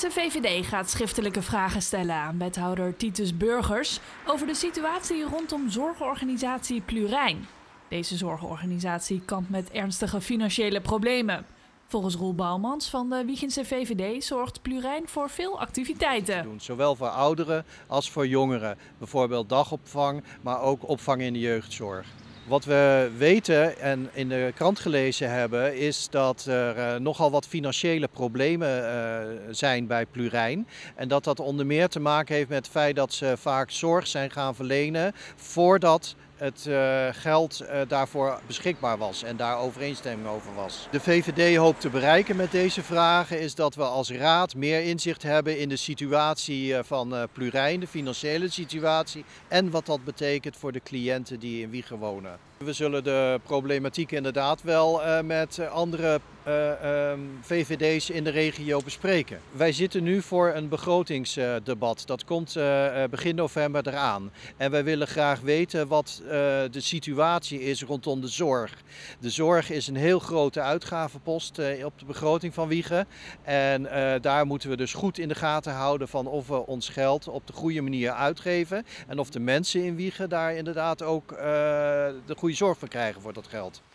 Wijchense VVD gaat schriftelijke vragen stellen aan wethouder Titus Burgers over de situatie rondom zorgorganisatie Plurijn. Deze zorgorganisatie kampt met ernstige financiële problemen. Volgens Roel Bouwmans van de Wijchense VVD zorgt Plurijn voor veel activiteiten. Zowel voor ouderen als voor jongeren. Bijvoorbeeld dagopvang, maar ook opvang in de jeugdzorg. Wat we weten en in de krant gelezen hebben is dat er nogal wat financiële problemen zijn bij Plurijn. En dat dat onder meer te maken heeft met het feit dat ze vaak zorg zijn gaan verlenen voordat het geld daarvoor beschikbaar was en daar overeenstemming over was. De VVD hoopt te bereiken met deze vragen is dat we als raad meer inzicht hebben in de situatie van Plurijn, de financiële situatie en wat dat betekent voor de cliënten die in Wijchen wonen. We zullen de problematiek inderdaad wel met andere VVD's in de regio bespreken. Wij zitten nu voor een begrotingsdebat. Dat komt begin november eraan. En wij willen graag weten wat de situatie is rondom de zorg. De zorg is een heel grote uitgavenpost op de begroting van Wijchen. En daar moeten we dus goed in de gaten houden van of we ons geld op de goede manier uitgeven. En of de mensen in Wijchen daar inderdaad ook de goede zorg voor krijgen voor dat geld.